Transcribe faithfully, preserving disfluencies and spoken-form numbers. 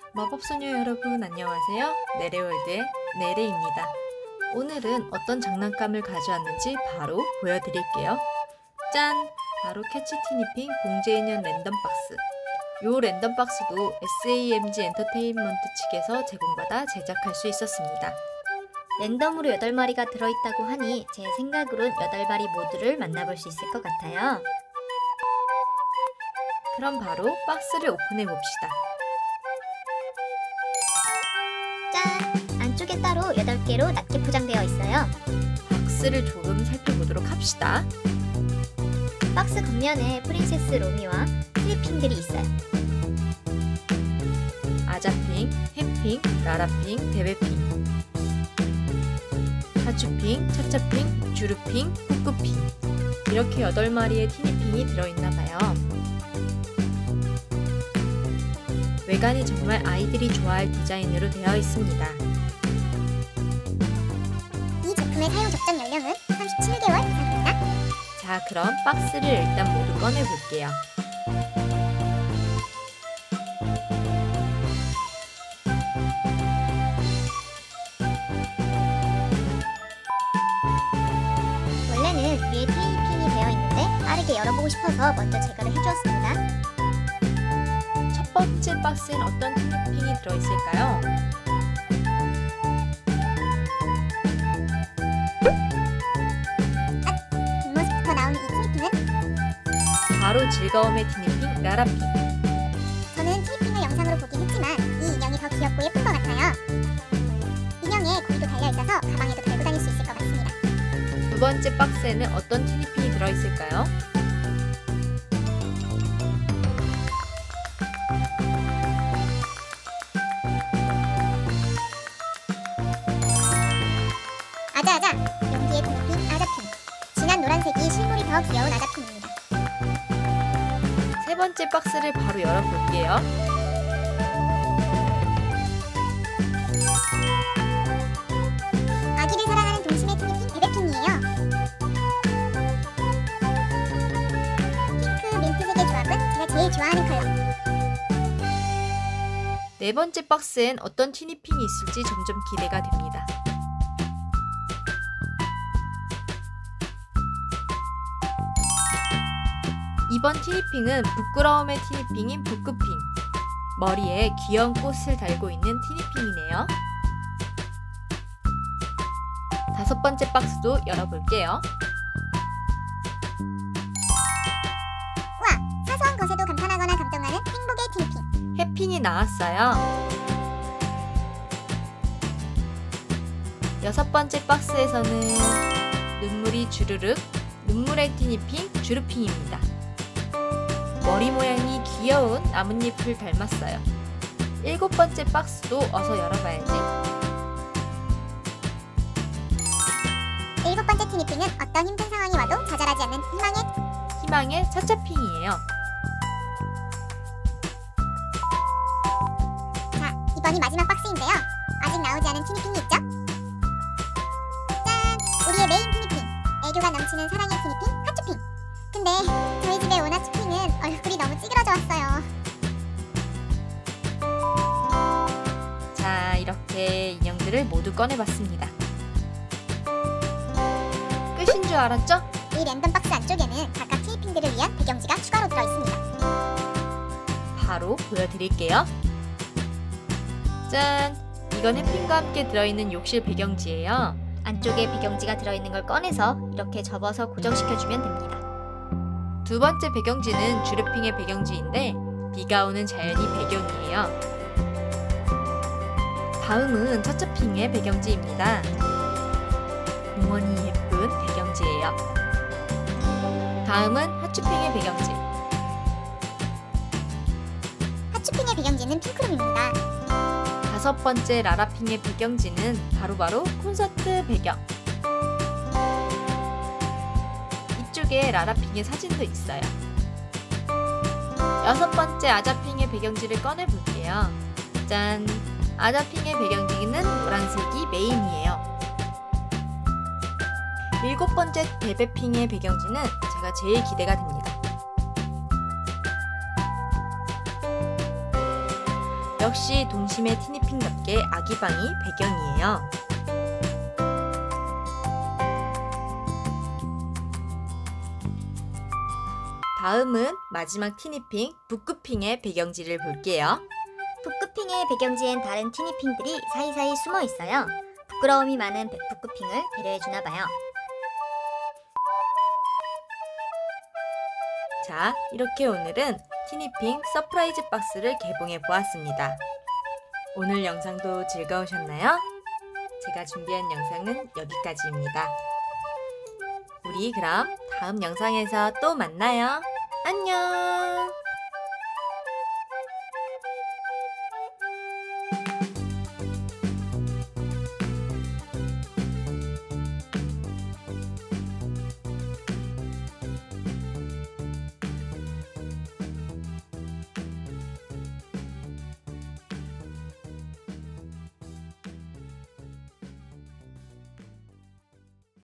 마법소녀 여러분 안녕하세요. 네레월드의 네레입니다. 오늘은 어떤 장난감을 가져왔는지 바로 보여드릴게요. 짠! 바로 캐치티니핑 봉제인형 랜덤박스. 요 랜덤박스도 에스에이엠지 엔터테인먼트 측에서 제공받아 제작할 수 있었습니다. 랜덤으로 여덟 마리가 들어있다고 하니 제 생각으론 여덟 마리 모두를 만나볼 수 있을 것 같아요. 그럼 바로 박스를 오픈해 봅시다. 짠! 안쪽에 따로 여덟 개로 낮게 포장되어 있어요. 박스를 조금 살펴보도록 합시다. 박스 겉면에 프린세스 로미와 트리핑들이 있어요. 아자핑, 햄핑, 라라핑, 베베핑, 하츄핑, 차차핑, 주루핑, 푸꾸핑 이렇게 여덟 마리의 티니핑이 들어있나봐요. 외관이 정말 아이들이 좋아할 디자인으로 되어 있습니다. 이 제품의 사용 적정 연령은 삼십칠 개월 이상입니다. 자, 그럼 박스를 일단 모두 꺼내 볼게요. 원래는 위에 테이핑이 되어 있는데 빠르게 열어보고 싶어서 먼저 제거를 해주었습니다. 첫 번째 박스엔 어떤 티니핑이 들어있을까요? 뒷모습부터 나오는 이 티니핑은 바로 즐거움의 티니핑 라라핑. 저는 티니핑을 영상으로 보긴 했지만 이 인형이 더 귀엽고 예쁜 것 같아요. 인형에 고리도 달려있어서 가방에도 달고 다닐 수 있을 것 같습니다. 두 번째 박스에는 어떤 티니핑이 들어있을까요? 아자아자! 용기의 티니핑 아자핑. 진한 노란색이 실물이 더 귀여운 아자핑입니다. 세 번째 박스를 바로 열어볼게요. 아기를 사랑하는 동심의 티니핑 베베핑이에요. 핑크 민트색의 조합은 제가 제일 좋아하는 컬러. 네 번째 박스엔 어떤 티니핑이 있을지 점점 기대가 됩니다. 이번 티니핑은 부끄러움의 티니핑인 부끄핑. 머리에 귀여운 꽃을 달고 있는 티니핑이네요. 다섯 번째 박스도 열어볼게요. 우와! 사소한 것에도 감탄하거나 감동하는 행복의 티니핑. 해핑이 나왔어요. 여섯 번째 박스에서는 눈물이 주르륵, 눈물의 티니핑 주루핑입니다. 머리 모양이 귀여운 나뭇잎을 닮았어요. 일곱 번째 박스도 어서 열어봐야지. 일곱 번째 티니핑은 어떤 힘든 상황이 와도 좌절하지 않는 희망의 희망의 차차핑이에요. 자, 이번이 마지막 박스인데요. 아직 나오지 않은 티니핑이 있죠? 짠! 우리의 메인 티니핑! 애교가 넘치는 사랑의 티니핑 하츄핑! 근데 저희 집에 온 하츄핑은 얼굴이 너무 찌그러져 왔어요. 자, 이렇게 인형들을 모두 꺼내봤습니다. 끝인 줄 알았죠? 이 랜덤 박스 안쪽에는 각각 티니핑들을 위한 배경지가 추가로 들어있습니다. 바로 보여드릴게요. 짠! 이건 해핑과 함께 들어있는 욕실 배경지예요. 안쪽에 배경지가 들어있는 걸 꺼내서 이렇게 접어서 고정시켜주면 됩니다. 두 번째 배경지는 주루핑의 배경지인데 비가 오는 자연이 배경이에요. 다음은 차차핑의 배경지입니다. 공원이 예쁜 배경지예요. 다음은 하츄핑의 배경지. 하츄핑의 배경지는 핑크룸입니다. 다섯 번째 라라핑의 배경지는 바로바로 콘서트 배경. 이쪽에 라라핑의 사진도 있어요. 여섯 번째 아자핑의 배경지를 꺼내볼게요. 짠! 아자핑의 배경지는 노란색이 메인이에요. 일곱 번째 베베핑의 배경지는 제가 제일 기대가 됩니다. 역시 동심의 티니핑답게 아기방이 배경이에요. 다음은 마지막 티니핑 북구핑의 배경지를 볼게요. 북구핑의 배경지엔 다른 티니핑들이 사이사이 숨어 있어요. 부끄러움이 많은 북구핑을 배려해주나 봐요. 자, 이렇게 오늘은 티니핑 서프라이즈 박스를 개봉해 보았습니다. 오늘 영상도 즐거우셨나요? 제가 준비한 영상은 여기까지입니다. 우리 그럼 다음 영상에서 또 만나요. 안녕!